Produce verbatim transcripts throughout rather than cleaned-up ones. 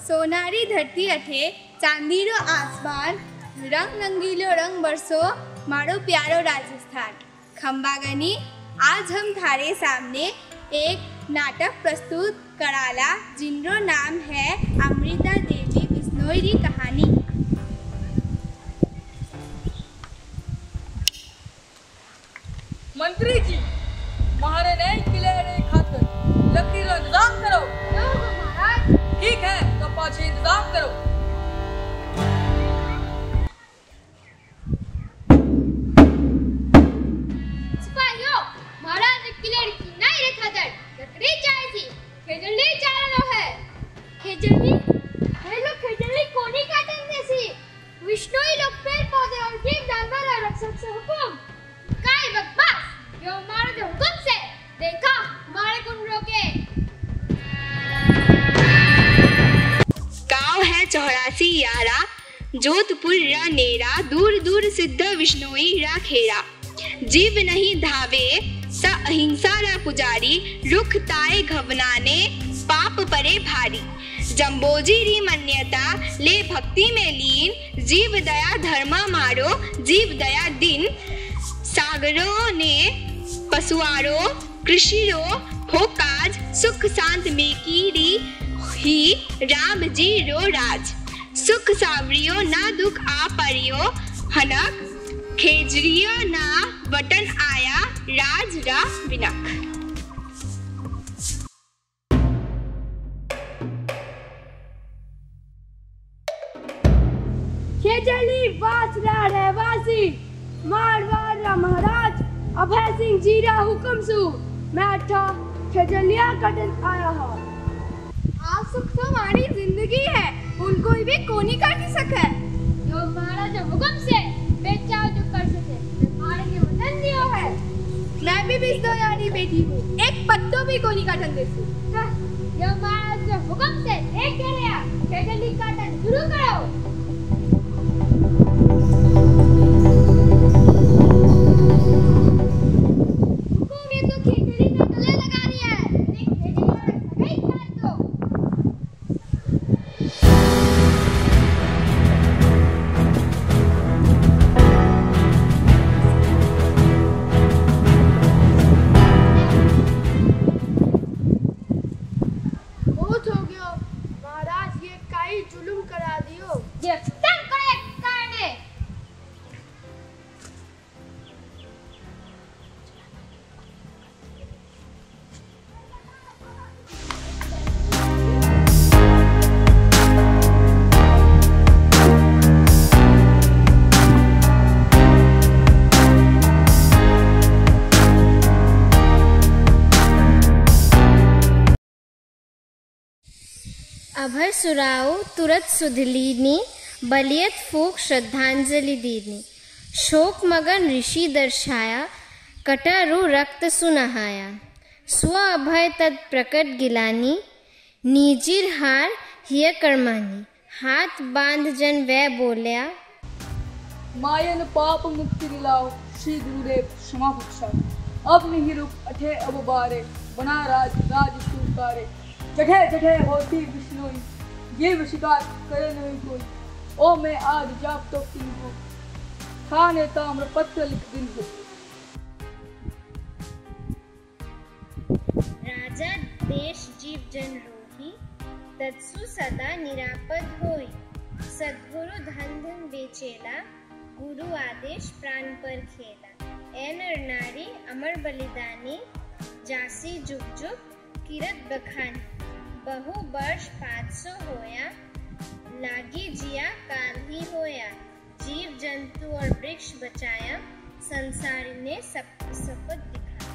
सोनारी धरती अठे चांदीरो आसमान रंग रंगीलो रंग बरसो मारो प्यारो राजस्थान। खंबागनी आज हम थारे सामने एक नाटक प्रस्तुत कराला जिनरो नाम है अमृता देवी बिश्नोई री कहानी। मंत्री जी महारे नए किले रे खातर लकड़ी रो इंतजाम करो। महाराज ठीक है तो पाछे इंतजाम करो। सिपाहियों महाराज ने किले री नई रे खातर लकड़ी चाहिए थी। खेजड़ी चालनो है। खेजड़ी हे लोग खेजड़ी कोनी काटन देसी विष्णुई लोग पेड़ पौधे और जीव जानवर और रक्षक से हुकुम काय बकवास यो हमारे जो हुकुम से देखा हमारे कुन रोके। गाँव है चौरासी यारा जोधपुर रा नेरा दूर दूर सिद्ध विष्णुई रा खेरा। जीव नहीं धावे स अहिंसा रा पुजारी रुख ताए घवनाने पाप परे भारी। जम्बोजी री मन्यता ले भक्ति में लीन जीव दया धर्मा मारो जीव दया दिन। सागरों ने पशुआरो कृषिरो हो काज सुख शांत में की री ही राम जी रो राज। सुख सावरियो ना दुख आ परियो हनक खेजरियो ना वटन आया राज रा विनक। खेजड़ी वासरा रहवासी मारवाड़ महाराज अभय सिंह जी रा हुक्म सु मैं अठा खेजलिया कटन आया हूँ। आप सुख तो हमारी जिंदगी है उनको भी कोनी काटी सके। जो महाराज हुक्म से बेचाओ जो कर सके हमारे लिए वतन दियो है। मैं भी बिस्दो यारी बेटी हूँ एक पत्तो भी कोनी काटन देसु। जो महाराज हुक्म से एक करेया खेजली काटन शुरू करो। अभय सुराओ तुरत सुधलीनी बलियत फूक श्रद्धांजलि दीनी। शोक मगन ऋषि दर्शाया कटारु रक्त सुनहाया। स्व अभय तद प्रकट गिलानी नीजिर हार हिय कर्मानी। हाथ बांध जन वै बोल्या मायन पाप मुक्ति दिलाओ श्री गुरुदेव क्षमा बख्शा। अब नहीं रुक अठे अब बारे बना राज राज सुकारे। जठे जठे होती विष्णुई ये शिकार करे नहीं कोई। ओ मैं आज जाप तो तीन हो खाने ताम्र पत्र लिख दिन हो। राजा देश जीव जन रोही तत्सु सदा निरापद होई। सद्गुरु धन धन बेचेला गुरु आदेश प्राण पर खेला। ए नर नारी अमर बलिदानी जासी जुग जुग किरत बखानी। बहु वर्ष पाँच सौ होया लागी जिया काल ही होया। जीव जंतु और वृक्ष बचाया संसार ने सब शपथ दिखाया।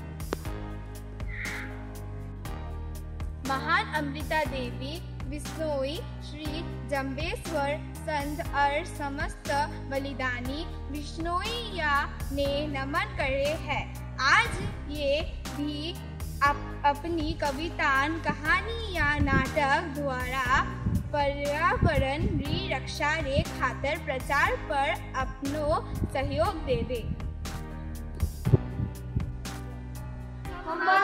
महान अमृता देवी बिश्नोई श्री जम्बेश्वर संत और समस्त बलिदानी बिश्नोईया ने नमन करे है। आज ये भी अप, अपनी कवितान कहानी या नाटक द्वारा पर्यावरण री रक्षा रे खातर प्रचार पर अपनो सहयोग दे दे।